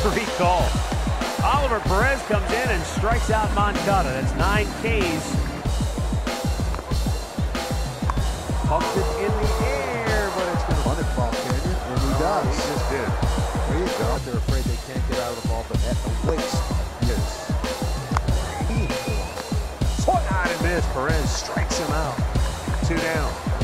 strike call. Óliver Pérez comes in and strikes out Moncada. That's 9 Ks. Pumped it in the air, but it's going to run it, ball canyon, and he does. He just did. There you go. They're afraid they can't get out of the ball, but at the waist. Yes. Swung on and missed. Pérez strikes him out. 2 down.